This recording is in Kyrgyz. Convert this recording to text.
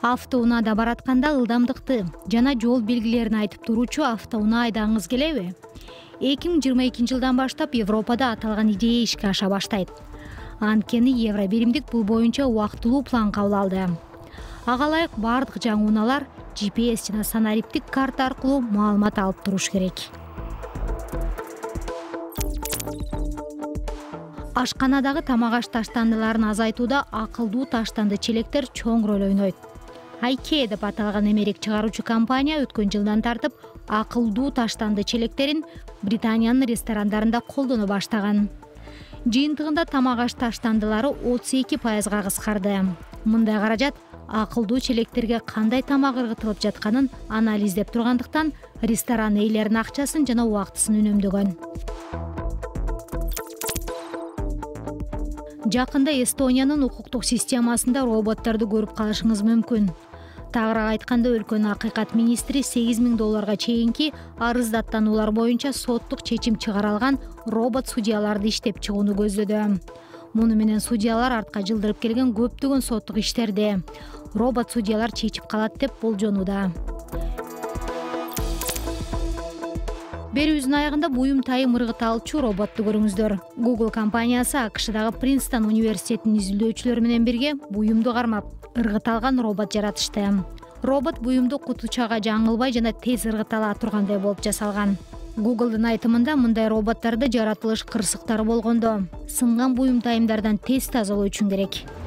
Автоунаада баратканда ылдамдыкты жана жол белгилерин айтып туруучу автоунаа айдагыңыз келеби? 2022 жылдан баштап Европада аталган идея ишке аша баштайт. Анткени евро биримдик бул боюнча убактылуу план кабыл алды. Ага ылайык бардык жаңы унаалар GPS жана санариптик карта аркылуу маалымат алып туруш керек. Ашканадагы тамак аш таштандыларын азайтууда акылдуу таштанды челектер чоң роль ойнойт. IKEA деп аталган эмерек чыгаруучу компания өткөн жылдан тартып акылдуу таштанды челектерин Британиянын ресторандарында колдоно баштаган. Жыйынтыгында тамак аш таштандылары 32%га кыскарды. Мындай каражат акылдуу челектерге кандай тамак ыргытылып жатканын анализдеп тургандыктан ресторан ээлеринин акчасын жана убактысын үнөмдөгөн. Жакында Эстониянын укуктук системасында роботторду көрүп калышыңыз мүмкүн. Тагыраак айтканда, өлкөнүн акыйкат министри $8,000 чейинки арыздаттануулар боюнча соттук чечим чыгара алган робот судьяларды иштеп чыгууну көздөдү. Муну менен судьялар артка жылдырып келген көптөгөн соттук иштерди робот судьялар чечип калат деп болжонууда. Берүүбүздүн аягында буюм тайым ыргыталчу роботту көрүңүздөр. Google компаниясы АКШдагы Принстон университетинин изилдөөчүлөрү менен бирге буюмду кармап ыргыталган робот жаратышты. Робот буюмду кутучага жаңылбай жана тез ыргытала тургандай болуп жасалган. Google'дун айтымында мындай роботтордо жаратылыш кырсыктары болгондо сынган буюм тайымдардан тез тазалоо үчүн керек.